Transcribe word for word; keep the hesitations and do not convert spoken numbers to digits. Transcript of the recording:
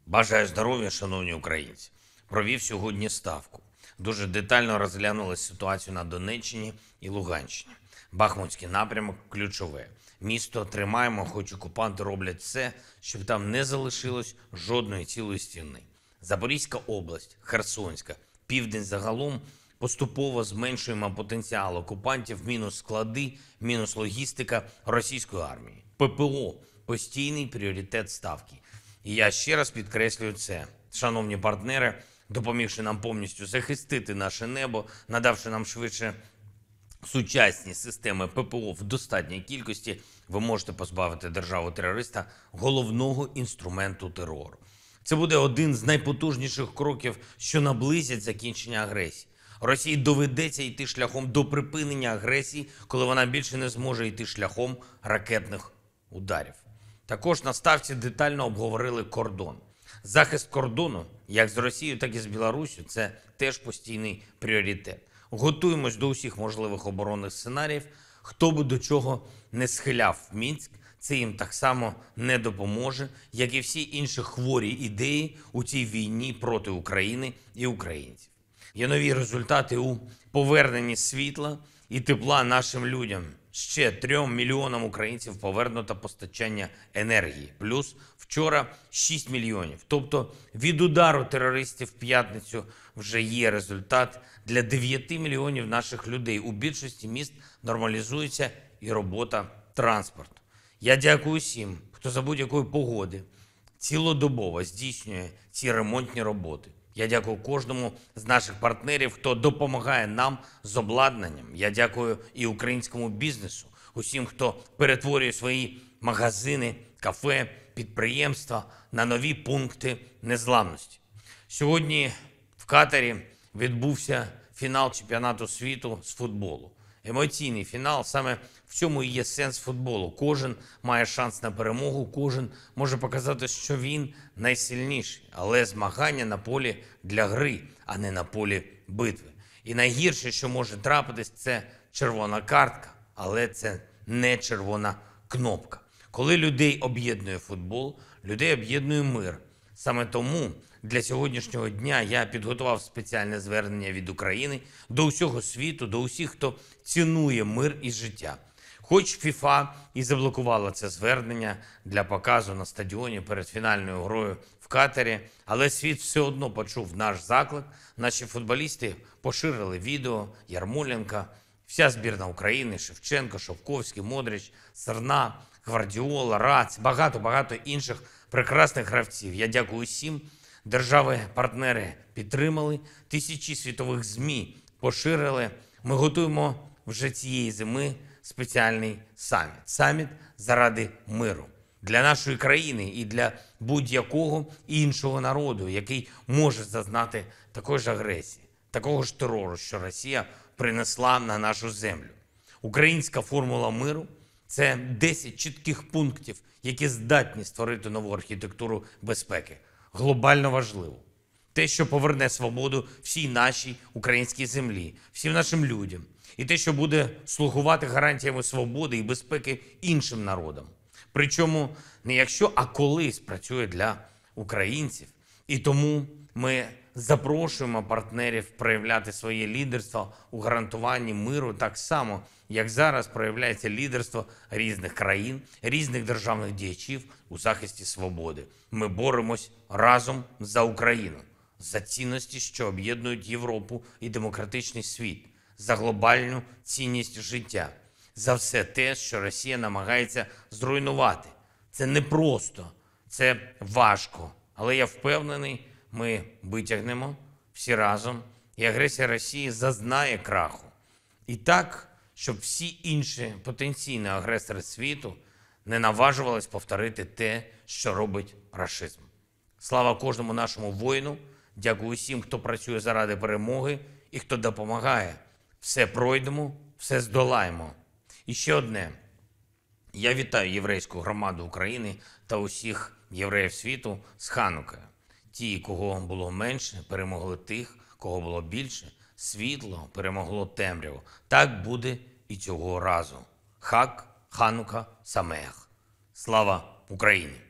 Бажаю здоров'я, шановні українці. Провів сьогодні ставку. Дуже детально розглянули ситуацію на Донеччині і Луганщині. Бахмутський напрямок – ключове. Місто тримаємо, хоч окупанти роблять все, щоб там не залишилось жодної цілої стіни. Запорізька область, Херсонська, південь загалом поступово зменшуємо потенціал окупантів, мінус склади, мінус логістика російської армії. ППО – постійний пріоритет ставки. І я ще раз підкреслюю це. Шановні партнери, допомігши нам повністю захистити наше небо, надавши нам швидше сучасні системи ППО в достатній кількості, ви можете позбавити державу-терориста головного інструменту терору. Це буде один з найпотужніших кроків, що наблизять закінчення агресії. Росії доведеться йти шляхом до припинення агресії, коли вона більше не зможе йти шляхом ракетних ударів. Також на ставці детально обговорили кордон. Захист кордону, як з Росією, так і з Білоруссю, це теж постійний пріоритет. Готуємось до усіх можливих оборонних сценаріїв. Хто би до чого не схиляв Мінськ, це їм так само не допоможе, як і всі інші хворі ідеї у цій війні проти України і українців. Є нові результати у поверненні світла і тепла нашим людям. Ще трьом мільйонам українців повернуто постачання енергії. Плюс вчора шість мільйонів. Тобто від удару терористів в п'ятницю вже є результат для дев'яти мільйонів наших людей. У більшості міст нормалізується і робота транспорту. Я дякую всім, хто за будь-якої погоди цілодобово здійснює ці ремонтні роботи. Я дякую кожному з наших партнерів, хто допомагає нам з обладнанням. Я дякую і українському бізнесу, усім, хто перетворює свої магазини, кафе, підприємства на нові пункти незламності. Сьогодні в Катарі відбувся фінал чемпіонату світу з футболу. Емоційний фінал, саме в цьому і є сенс футболу. Кожен має шанс на перемогу, кожен може показати, що він найсильніший. Але змагання на полі для гри, а не на полі битви. І найгірше, що може трапитись, це червона картка, але це не червона кнопка. Коли людей об'єднує футбол, людей об'єднує мир. Саме тому для сьогоднішнього дня я підготував спеціальне звернення від України до усього світу, до усіх, хто цінує мир і життя. Хоч ФІФА і заблокувала це звернення для показу на стадіоні перед фінальною грою в Катарі, але світ все одно почув наш заклик. Наші футболісти поширили відео Ярмоленка, вся збірна України, Шевченко, Шовковський, Модрич, Серна, Гвардіола, Рац, багато-багато інших прекрасних гравців. Я дякую всім. Держави-партнери підтримали, тисячі світових ЗМІ поширили. Ми готуємо вже цієї зими спеціальний саміт. Саміт заради миру. Для нашої країни і для будь-якого іншого народу, який може зазнати такої ж агресії, такого ж терору, що Росія принесла на нашу землю. Українська формула миру – це десять чітких пунктів, які здатні створити нову архітектуру безпеки. Глобально важливо. Те, що поверне свободу всій нашій українській землі, всім нашим людям. І те, що буде слугувати гарантіями свободи і безпеки іншим народам. Причому не якщо, а коли спрацює для українців. І тому ми запрошуємо партнерів проявляти своє лідерство у гарантуванні миру так само, як зараз проявляється лідерство різних країн, різних державних діячів у захисті свободи. Ми боремось разом за Україну, за цінності, що об'єднують Європу і демократичний світ, за глобальну цінність життя, за все те, що Росія намагається зруйнувати. Це непросто, це важко, але я впевнений, ми витягнемо всі разом, і агресія Росії зазнає краху. І так, щоб всі інші потенційні агресори світу не наважувались повторити те, що робить рашизм. Слава кожному нашому воїну, дякую всім, хто працює заради перемоги і хто допомагає. Все пройдемо, все здолаємо. І ще одне. Я вітаю єврейську громаду України та усіх євреїв світу з Ханукою. Ті, кого було менше, перемогли тих, кого було більше. Світло перемогло темряву. Так буде і цього разу. Хаг, Ханука, Самех. Слава Україні!